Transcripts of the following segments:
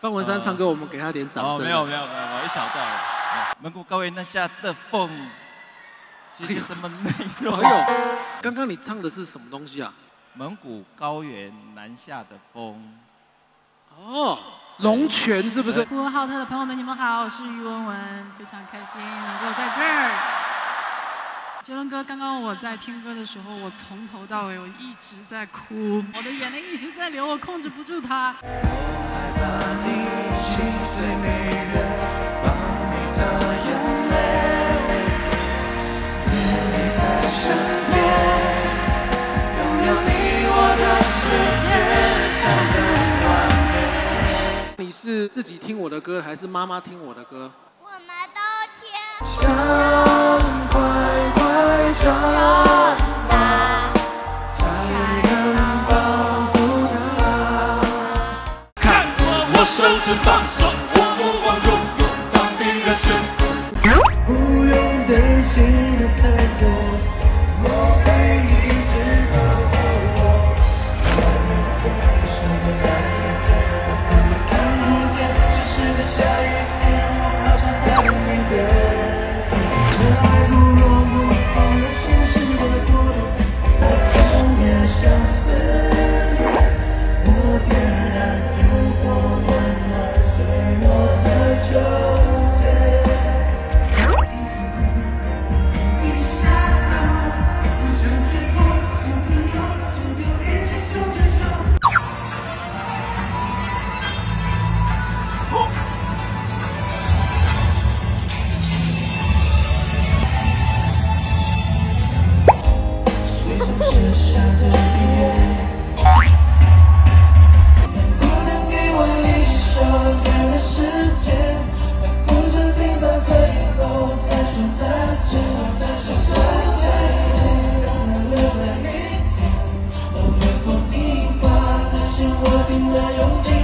方文山唱歌，我们给他点掌声。 没有，一小段。蒙古高原南下的风，是什么内容？ 哎呦，刚刚你唱的是什么东西啊？ 蒙古高原南下的风。 哦，龙泉是不是？ 呼和浩特的朋友们，你们好，我是于文文，非常开心能够在这儿。杰伦哥，刚刚我在听歌的时候，我从头到尾我一直在哭，我的眼泪一直在流，我控制不住它。 你是自己听我的歌，还是妈妈听我的歌？ 我们都听。 想快快长大，才能保护它。看我手指放手，我目光永远放进人生。不用担心的太多，我会一直保护我。什么答案我怎么看不见？只是在下雨天，我好想再等一遍。这爱不容我好了，现实的孤独，我总也相思念。我点燃烛火，温暖脆弱的秋天。一下啊，就像吹风，像自由，只有联系手牵手。水总是下着雨，不能给我一首歌的时间，不是平凡最后再说再见，再说再见，让我留在明天。月光一把发现我拼了勇气。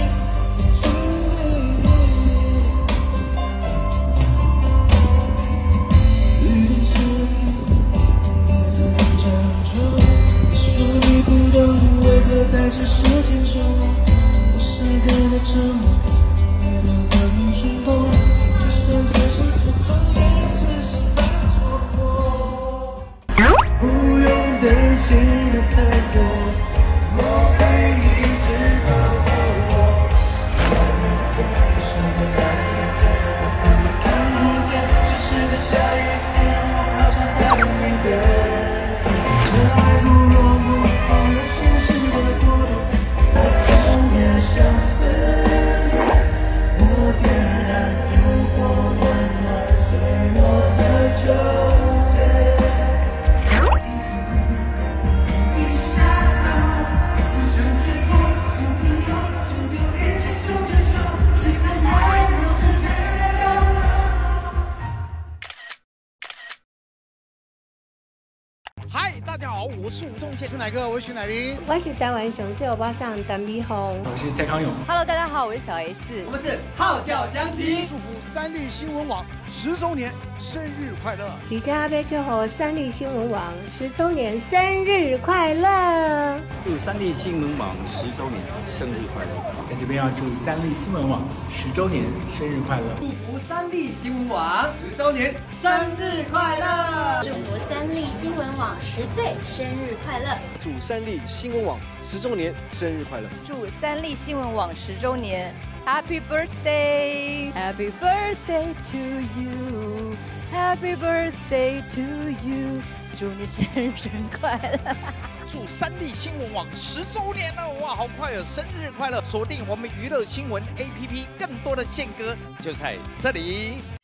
在这时间中，我晒干了沉默，也留很冲动。就算这些所做也只是犯错过。不用担心的太多，我会一直保护我。什么答案我怎么看不见？只是在下雨天，我好想再等一遍。这爱不容我好了，现实的孤独，我总也相思念。我点燃烛火，温暖脆弱的秋天。一下啊，就像吹风，像自由，只有联系手牵手，最灿烂若是这样。 嗨，大家好，我是吴宗宪，是哪个？我是徐乃麟， 我是台湾上小巴上陈美凤， 我是蔡康永。 Hello， 大家好，我是小 S， 我们是号角响起， 祝福三立新闻网10周年生日快乐！ 李家要祝福三立新闻网10周年生日快乐！ 祝三立新闻网10周年生日快乐！ 在这边要祝三立新闻网10周年生日快乐！ 祝福三立新闻网10周年生日快乐！ 祝福三立新闻网10岁生日快乐！ 祝三立新闻网10周年生日快乐！ 祝三立新闻网10周年 Happy Birthday Happy Birthday to you Happy Birthday to you 祝你生日快乐！ 祝三立新闻网10周年了，哇，好快哦！生日快乐！锁定我们娱乐新闻 APP， 更多的宪歌就在这里。